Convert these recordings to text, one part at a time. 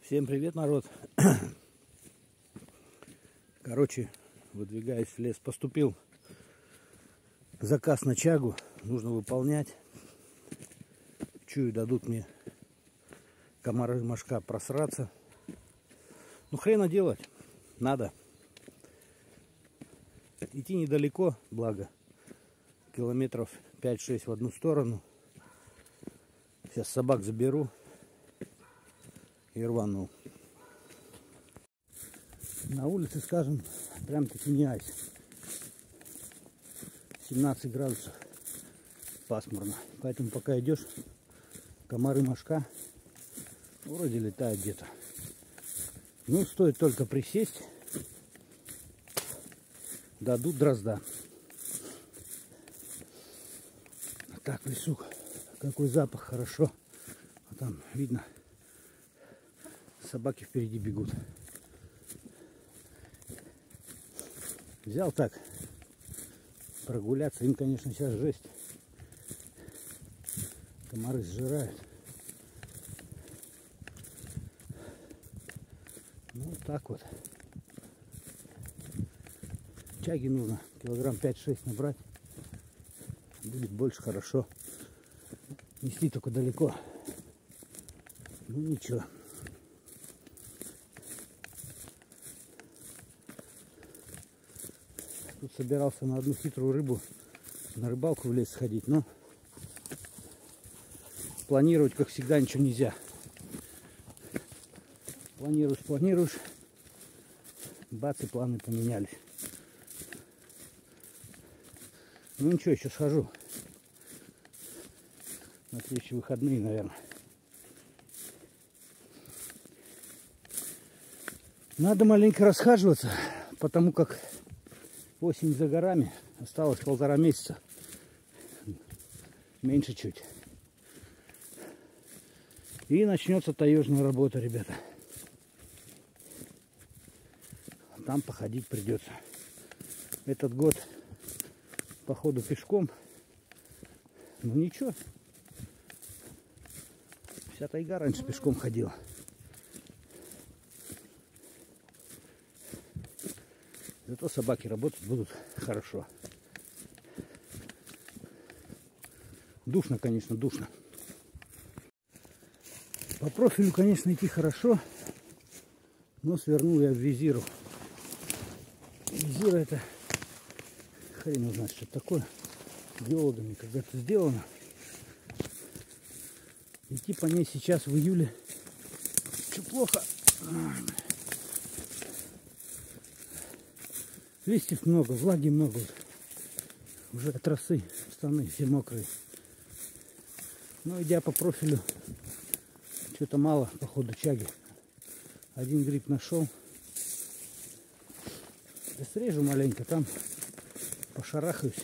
Всем привет, народ. Короче, выдвигаюсь в лес. Поступил заказ на чагу. Нужно выполнять. Чую, дадут мне комары мошка просраться. Ну, хрена делать. Надо. Идти недалеко, благо. Километров 5-6 в одну сторону. Сейчас собак заберу. И рванул. На улице, скажем, прям таки не айс. 17 градусов. Пасмурно. Поэтому пока идешь, комары мошка вроде летают где-то. Ну, стоит только присесть, дадут дрозда. Так, в лесу какой запах, хорошо. А там видно, собаки впереди бегут. Взял так прогуляться. Им, конечно, сейчас жесть. Комары сжирают. Ну, вот так вот. Чаги нужно килограмм 5-6 набрать. Будет больше, хорошо. Нести только далеко. Ну, ничего. Тут собирался на одну хитрую рыбу на рыбалку в лес сходить, но планировать, как всегда, ничего нельзя. Планируешь, бац, и планы поменялись. Ну ничего, еще схожу. На следующие выходные, наверное. Надо маленько расхаживаться, потому как осень за горами, осталось 1,5 месяца, меньше чуть. И начнется таежная работа, ребята. Там походить придется. Этот год, походу, пешком. Ну ничего. Вся тайга раньше пешком ходила. Зато собаки работать будут хорошо. Душно, конечно, душно. По профилю, конечно, идти хорошо, но свернул я в визиру. Визира — это хрен узнать, что это такое. Биологами когда-то сделано. Идти по ней сейчас в июле чуть плохо. Листьев много, влаги много. Уже от росы штаны все мокрые. Но идя по профилю, что-то мало, походу, чаги. Один гриб нашел. Я срежу маленько, там пошарахаюсь.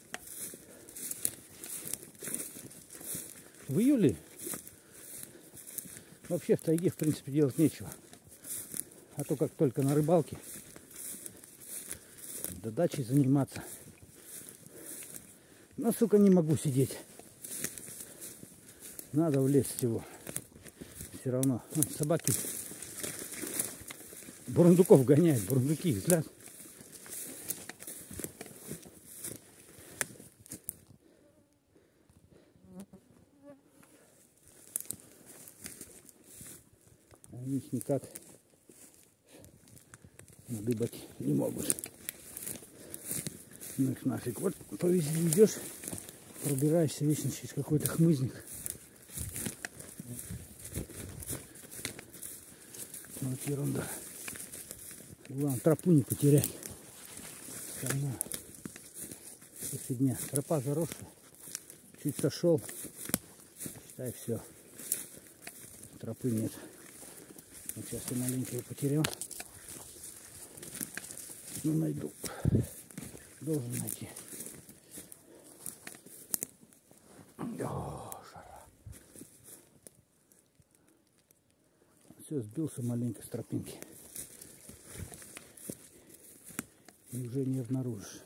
В июле вообще в тайге, в принципе, делать нечего. А то как только на рыбалке, до дачи заниматься. Но, сука, не могу сидеть. Надо в лес всего. Все равно. Собаки бурундуков гоняют. Бурундуки, взгляд. Они их никак надыбать не могут. Ну их нафиг. Вот по весне идешь, пробираешься вечно через какой-то хмызник. Вот ерунда. Главное, тропу не потерять. Остальное фигня. Тропа заросшая. Чуть сошел. Считай, все. Тропы нет. Вот сейчас я маленькую потерял. Ну, найду. Должен найти. О, жара. Все, сбился маленько с тропинки. И уже не обнаружишь.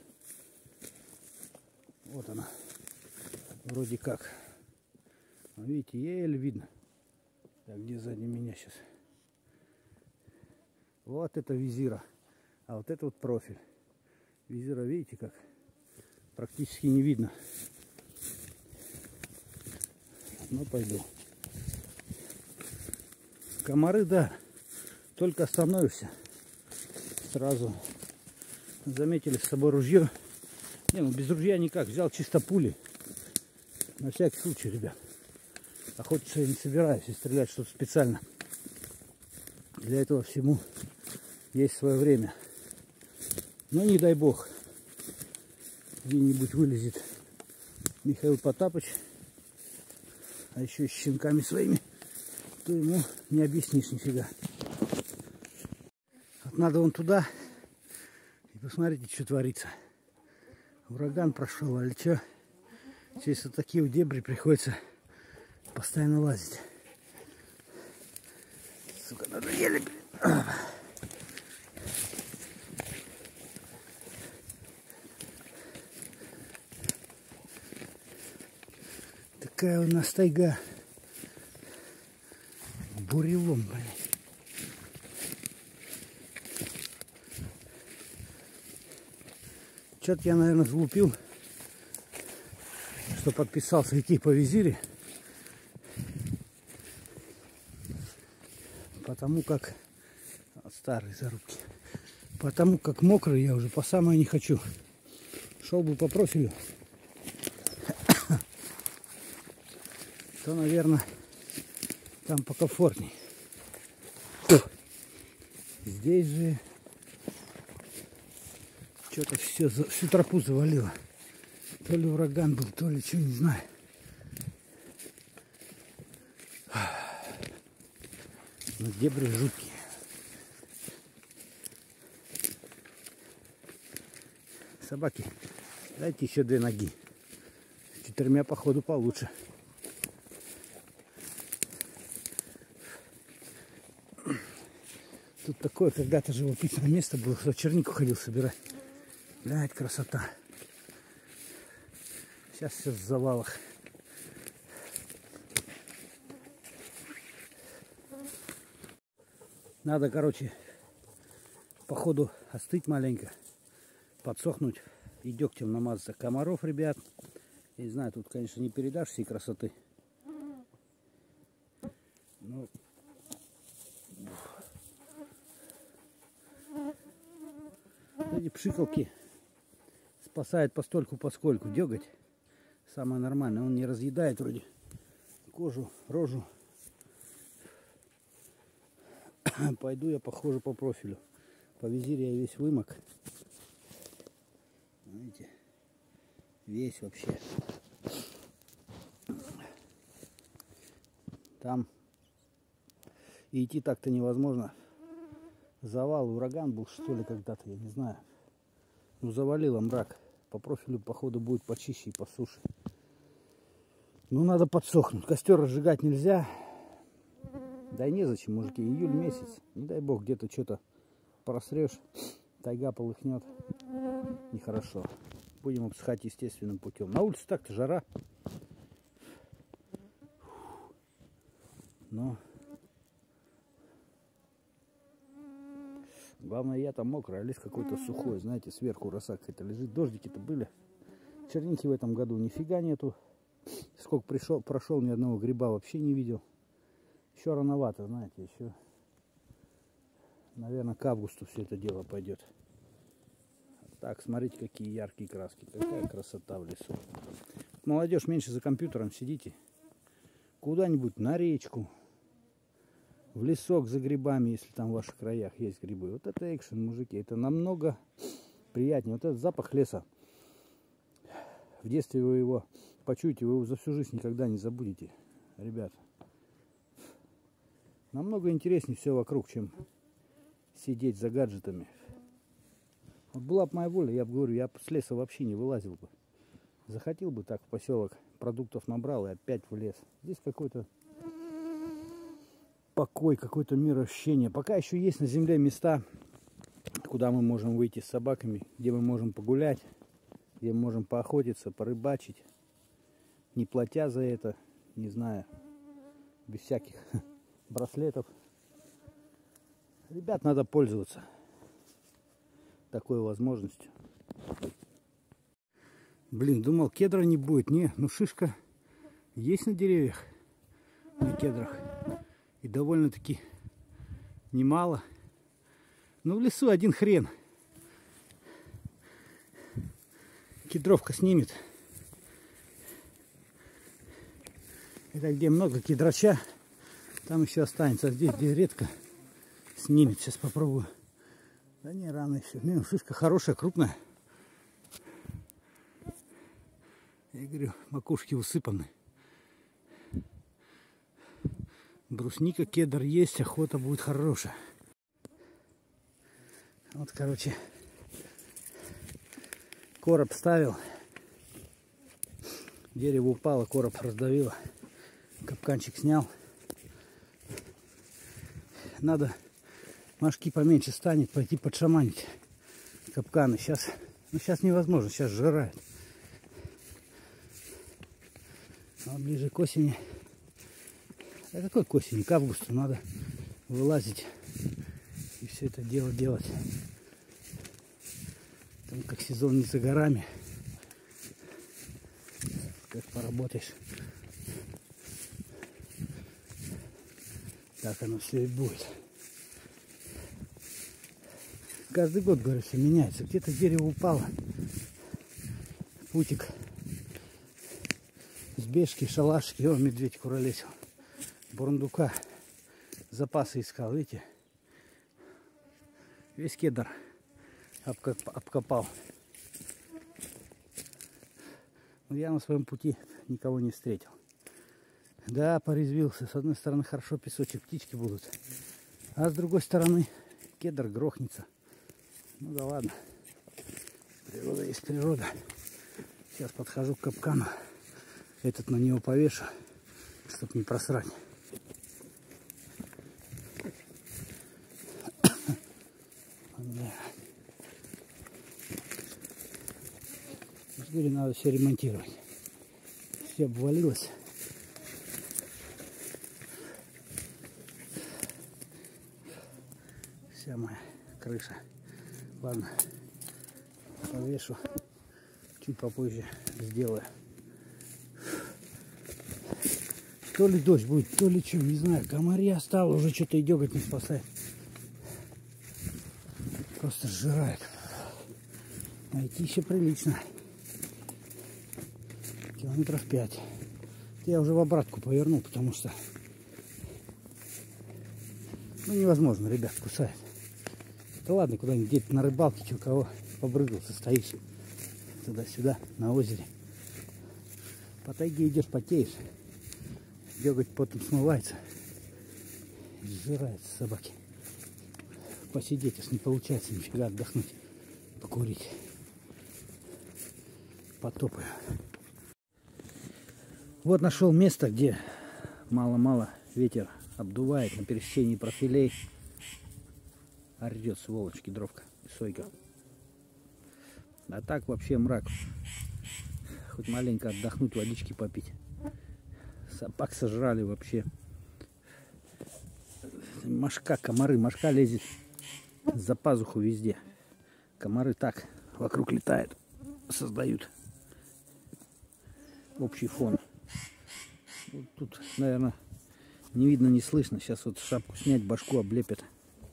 Вот она. Вроде как. Видите, еле видно. Так, где сзади меня сейчас? Вот это визира. А вот это вот профиль. Визира, видите, как практически не видно. Ну, пойду. Комары, да. Только остановишься, сразу заметили с собой ружье. Не, ну без ружья никак. Взял чисто пули. На всякий случай, ребят. Охотиться я не собираюсь и стрелять что-то специально. Для этого всему есть свое время. Но не дай бог, где-нибудь вылезет Михаил Потапыч, а еще и с щенками своими, то ему не объяснишь нифига. Вот надо вон туда и посмотрите, что творится. Ураган прошел, а ли что? Через вот такие вот дебри приходится постоянно лазить. Сука, надоели. Такая у нас тайга. Бурелом, блин. Что-то я, наверное, залупил, что подписался идти по визире. Потому как... Старые зарубки. Потому как мокрый я уже по самое не хочу. Шел бы по профилю. То, наверное, там покомфортней. Здесь же что-то все, всю тропу завалило. То ли ураган был, то ли что, не знаю. Но дебри жуткие. Собаки, дайте еще 2 ноги. С 4 походу получше. Тут такое когда-то живописное место было, что чернику ходил собирать. Блядь, красота. Сейчас все в завалах. Надо, короче, походу остыть маленько, подсохнуть и дегтем намазаться. Комаров, ребят, я не знаю, тут, конечно, не передашь всей красоты. Но... эти пшикалки спасает постольку поскольку. Деготь самое нормальное, он не разъедает вроде кожу, рожу. Пойду я, похоже, по профилю. По визире я весь вымок. Видите, весь вообще. Там и идти так-то невозможно. Завал, ураган был, что ли, когда-то, я не знаю. Ну, завалило мрак. По профилю, походу, будет почище и по суше. Ну, надо подсохнуть. Костер разжигать нельзя. Да и незачем, мужики. Июль месяц. Не дай бог, где-то что-то просрешь. Тайга полыхнет. Нехорошо. Будем обсыхать естественным путем. На улице так-то жара. Но... главное, я там мокрый, а лес какой-то сухой. Знаете, сверху роса какая-то лежит. Дождики-то были. Черники в этом году нифига нету. Сколько прошел, ни одного гриба вообще не видел. Еще рановато, знаете, еще, наверное, к августу все это дело пойдет. Так, смотрите, какие яркие краски. Какая красота в лесу. Молодежь, меньше за компьютером сидите. Куда-нибудь на речку. В лесок за грибами, если там в ваших краях есть грибы. Вот это экшен, мужики. Это намного приятнее. Вот этот запах леса. В детстве вы его почуете, вы его за всю жизнь никогда не забудете, ребят. Намного интереснее все вокруг, чем сидеть за гаджетами. Вот была бы моя воля, я бы говорю, я с леса вообще не вылазил бы. Захотел бы так в поселок, продуктов набрал и опять в лес. Здесь какой-то покой, какое-то мироощущение. Пока еще есть на земле места, куда мы можем выйти с собаками, где мы можем погулять, где мы можем поохотиться, порыбачить, не платя за это, не знаю, без всяких браслетов. Ребят, надо пользоваться такой возможностью. Блин, думал, кедра не будет. Не, ну шишка есть на деревьях, на кедрах. И довольно-таки немало. Но в лесу один хрен. Кедровка снимет. Это где много кедрача, там еще останется. А здесь, где редко, снимет. Сейчас попробую. Да не, рано еще. Не, шишка хорошая, крупная. Я говорю, макушки усыпаны. Брусника, кедр есть, охота будет хорошая. Вот, короче, короб ставил. Дерево упало, короб раздавило. Капканчик снял. Надо, мошки поменьше станет, пойти подшаманить капканы. Сейчас, ну сейчас невозможно, сейчас сжирает. А ближе к осени. А какой к осени? К августу надо вылазить и все это дело делать. Там как сезон не за горами. Как поработаешь. Так оно все и будет. Каждый год, говорю, все меняется. Где-то дерево упало. Путик. Сбежки, шалашки. О, медведь куролесил. Бурундука. Запасы искал, видите? Весь кедр обкопал. Но я на своем пути никого не встретил. Да, порезвился. С одной стороны хорошо песочек, птички будут. А с другой стороны кедр грохнется. Ну да ладно. Природа есть природа. Сейчас подхожу к капкану. Этот на него повешу, чтобы не просрать. Говорю, надо все ремонтировать. Все обвалилось. Вся моя крыша. Ладно, повешу. Чуть попозже сделаю. То ли дождь будет, то ли что, не знаю. Комарья стало, уже что-то и деготь не спасает. Просто сжирает. Найти еще прилично. Километров 5. Я уже в обратку повернул, потому что ну невозможно, ребят, кусает. Да ладно, куда-нибудь где-то на рыбалке, что у кого побрыгался, стоишь туда-сюда на озере. По тайге идешь, потеешь. Деготь потом смывается. Сжирается собаки. Посидеть, если не получается нифига отдохнуть, покурить. Потопаю. Вот нашел место, где мало-мало ветер обдувает на пересечении профилей. Орет, сволочь, кедровка и сойка. А так вообще мрак. Хоть маленько отдохнуть, водички попить. Собак сожрали вообще. Мошка, комары. Мошка лезет за пазуху везде. Комары так вокруг летают. Создают общий фон. Вот тут, наверное, не видно, не слышно. Сейчас вот шапку снять, башку облепят.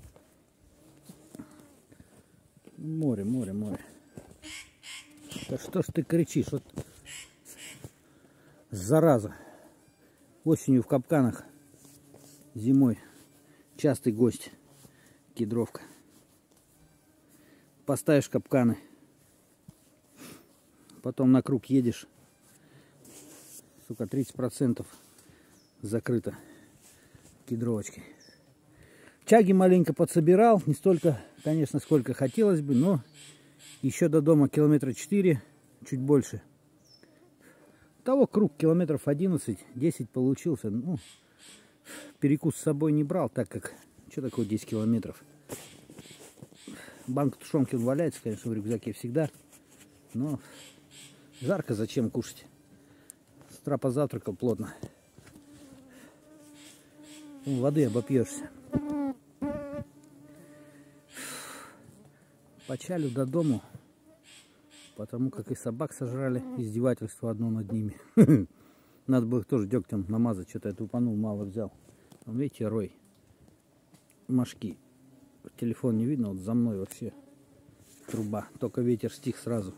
Море, море, море. Да что ж ты кричишь? Вот зараза. Осенью в капканах, зимой частый гость. Кедровка. Поставишь капканы, потом на круг едешь. Сука, 30% закрыто кедровочкой. Чаги маленько подсобирал. Не столько, конечно, сколько хотелось бы, но еще до дома километра 4, чуть больше. Того круг километров 11-10 получился. Ну, перекус с собой не брал, так как... Что такое 10 километров? Банка тушенки валяется, конечно, в рюкзаке всегда. Но жарко, зачем кушать? С утра позавтракал плотно. Воды обопьешься. Почали до дому, потому как и собак сожрали, издевательство одно над ними. Надо было их тоже дегтем намазать, что-то я тупанул, мало взял. Вон, видите, рой, мошки. Телефон не видно, вот за мной вообще труба, только ветер стих сразу.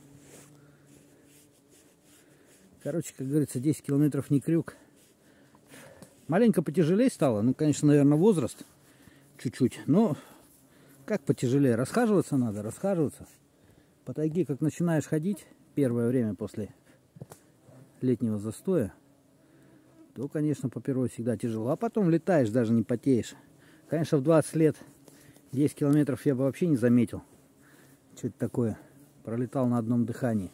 Короче, как говорится, 10 километров не крюк. Маленько потяжелее стало, ну, конечно, наверное, возраст чуть-чуть, но как потяжелее, расхаживаться надо, расхаживаться. По тайге, как начинаешь ходить первое время после летнего застоя, то, конечно, по первой всегда тяжело. А потом летаешь, даже не потеешь. Конечно, в 20 лет 10 километров я бы вообще не заметил. Что это такое? Пролетал на одном дыхании.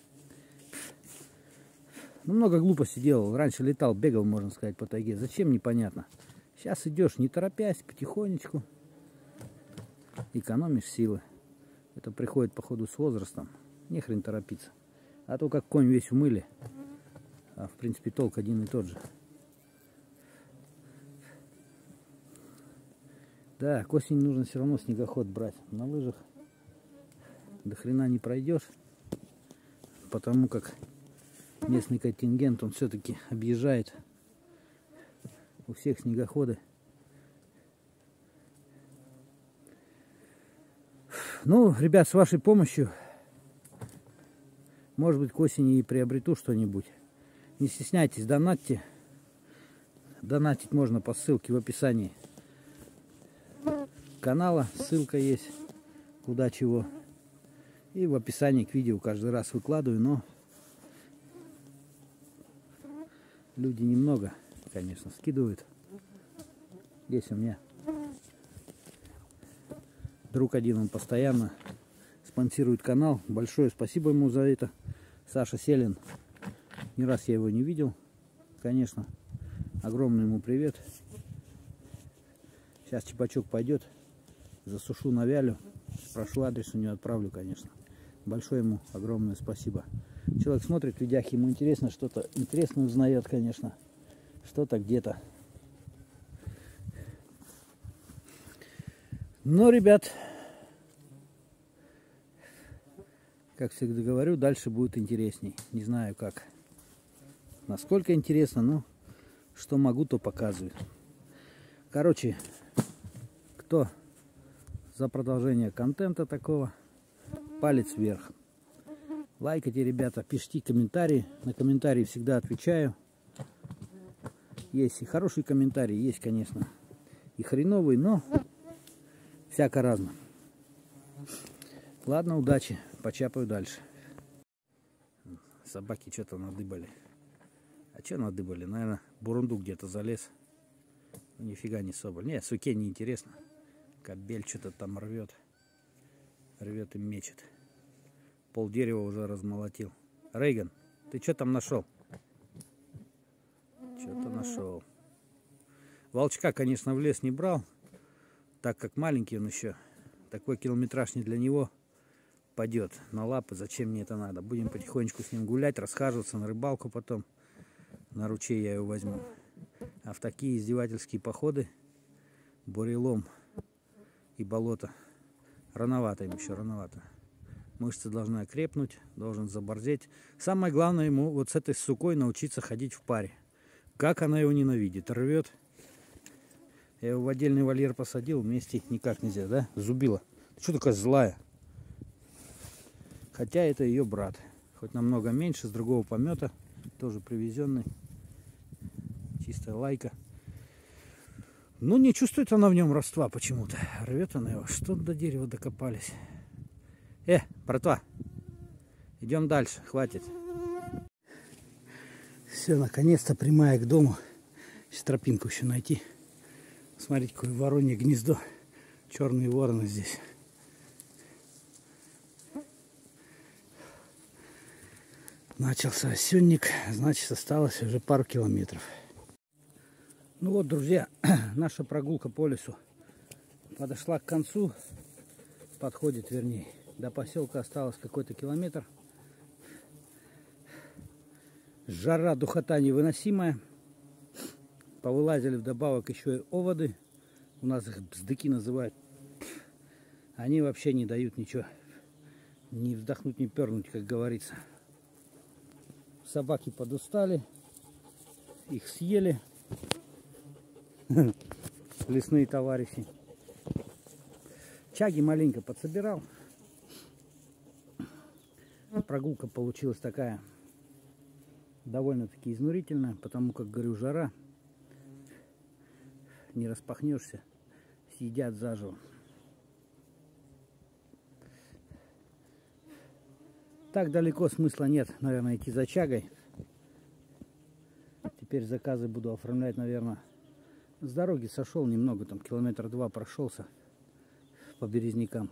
Ну, много глупостей делал. Раньше летал, бегал, можно сказать, по тайге. Зачем, непонятно. Сейчас идешь, не торопясь, потихонечку. Экономишь силы. Это приходит, походу, с возрастом. Не хрен торопиться. А то, как конь весь умыли. А, в принципе, толк один и тот же. Да, к осени нужно все равно снегоход брать. На лыжах до хрена не пройдешь. Потому как местный контингент, он все-таки объезжает. У всех снегоходы. Ну, ребят, с вашей помощью, может быть, к осени и приобрету что-нибудь. Не стесняйтесь, донатьте. Донатить можно по ссылке в описании канала. Ссылка есть, куда чего. И в описании к видео каждый раз выкладываю, но люди немного, конечно, скидывают. Здесь у меня друг один, он постоянно спонсирует канал. Большое спасибо ему за это. Саша Селин. Не раз я его не видел, конечно. Огромный ему привет. Сейчас чепачок пойдет. Засушу, навялю. Спрошу адрес, у него отправлю, конечно. Большое ему огромное спасибо. Человек смотрит видяхи, ему интересно, что-то интересное узнает, конечно. Что-то где-то. Но, ребят, как всегда говорю, дальше будет интересней. Не знаю как. Насколько интересно, но что могу, то показываю. Короче, кто за продолжение контента такого, палец вверх. Лайкайте, ребята, пишите комментарии. На комментарии всегда отвечаю. Есть и хорошие комментарии, есть, конечно, и хреновые, но всяко разно. Ладно, удачи, почапаю дальше. Собаки что-то надыбали. А что надыбали? Наверное, бурундук где-то залез. Нифига не соболь. Не, суке не интересно. Кобель что-то там рвет. Рвет и мечет. Пол дерева уже размолотил. Рейган, ты что там нашел? Что-то нашел. Волчка, конечно, в лес не брал, так как маленький он еще. Такой километраж не для него падет на лапы. Зачем мне это надо? Будем потихонечку с ним гулять, расхаживаться на рыбалку потом. На ручей я его возьму. А в такие издевательские походы, бурелом и болото, рановато им еще, рановато. Мышцы должны окрепнуть, должен заборзеть. Самое главное ему вот с этой сукой научиться ходить в паре. Как она его ненавидит, рвет. Я его в отдельный вольер посадил, вместе никак нельзя, да? Зубила. Ты что такая злая? Хотя это ее брат. Хоть намного меньше, с другого помета. Тоже привезенный. Чистая лайка. Ну, не чувствует она в нем родства почему-то. Рвет она его. Что до дерева докопались. Братва. Идем дальше. Хватит. Все, наконец-то прямая к дому. Сейчас тропинку еще найти. Смотрите, какое воронье гнездо. Черные вороны здесь. Начался осенник, значит, осталось уже пару километров. Ну вот, друзья, наша прогулка по лесу подошла к концу. Подходит, вернее. До поселка осталось какой-то километр. Жара, духота невыносимая. Повылазили вдобавок еще и оводы. У нас их бздыки называют. Они вообще не дают ничего Не вздохнуть, не пернуть, как говорится. Собаки подустали. Их съели. Лесные товарищи. Чаги маленько подсобирал. Прогулка получилась такая довольно-таки изнурительная, потому как, говорю, жара. Не распахнешься, съедят заживо. Так далеко смысла нет, наверное, идти за чагой. Теперь заказы буду оформлять, наверное. С дороги сошел немного, там километр 2 прошелся по березнякам.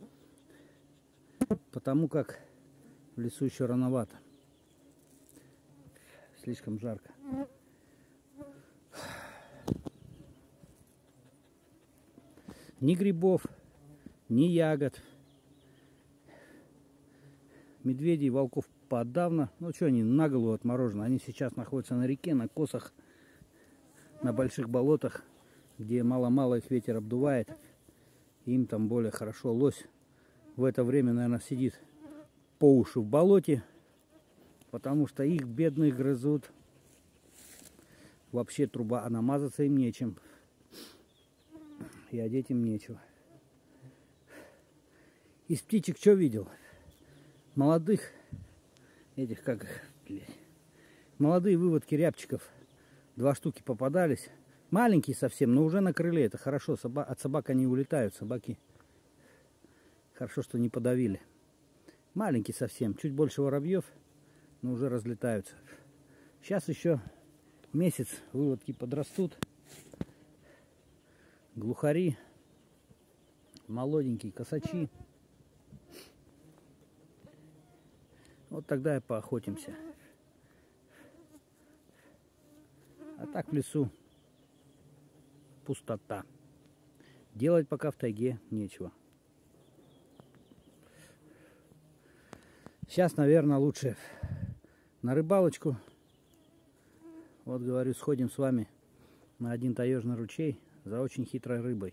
Потому как в лесу еще рановато. Слишком жарко. Ни грибов, ни ягод. Медведей, волков подавно. Ну что они на голову отморожены. Они сейчас находятся на реке, на косах, на больших болотах, где мало-мало их ветер обдувает. Им там более хорошо. Лось в это время, наверное, сидит по уши в болоте, потому что их бедных грызут. Вообще труба, а намазаться им нечем. И одеть им нечего. Из птичек что видел? Молодых, этих как, молодые выводки рябчиков. 2 штуки попадались. Маленькие совсем, но уже на крыле. Это хорошо. От собак они улетают. Собаки хорошо, что не подавили. Маленькие совсем. Чуть больше воробьев, но уже разлетаются. Сейчас еще месяц выводки подрастут. Глухари. Молоденькие косачи. Вот тогда и поохотимся. А так в лесу пустота. Делать пока в тайге нечего. Сейчас, наверное, лучше на рыбалочку. Вот, говорю, сходим с вами на один таежный ручей за очень хитрой рыбой.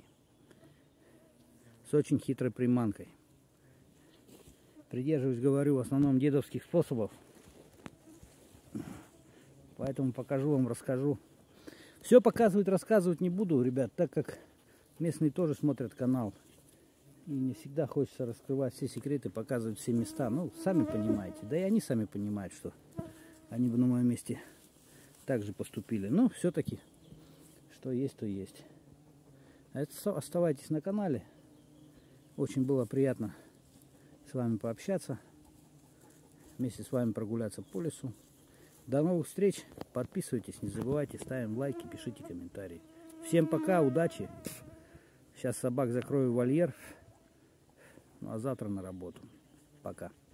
С очень хитрой приманкой. Придерживаюсь, говорю, в основном дедовских способов. Поэтому покажу вам, расскажу. Все показывать, рассказывать не буду, ребят, так как местные тоже смотрят канал. И не всегда хочется раскрывать все секреты, показывать все места. Ну, сами понимаете. Да и они сами понимают, что они бы на моем месте так же поступили. Но все-таки, что есть, то есть. Оставайтесь на канале. Очень было приятно с вами пообщаться. Вместе с вами прогуляться по лесу. До новых встреч. Подписывайтесь, не забывайте, ставим лайки, пишите комментарии. Всем пока, удачи. Сейчас собак закрою в вольер. Ну а завтра на работу. Пока.